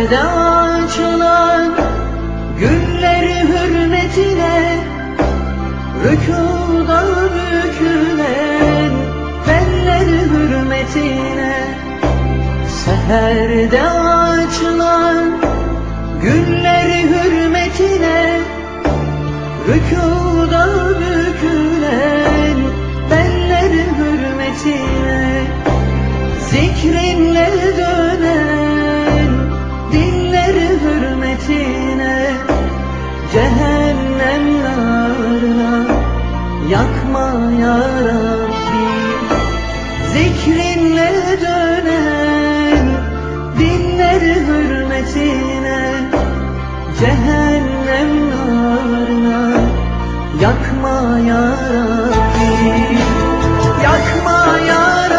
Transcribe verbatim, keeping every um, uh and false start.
Seherde açılan gülleri hürmetine, rükuda bükülen belleri hürmetine. Seherde açılan gülleri hürmetine, rükuda bükülen belleri hürmetine. Zikrinle dönen dilleri hürmetine, cehennem narına yakma ya Rabbi. Zikrinle dönen dilleri hürmetine, cehennem narına yakma ya Rabbi. Yakma ya Rabbi.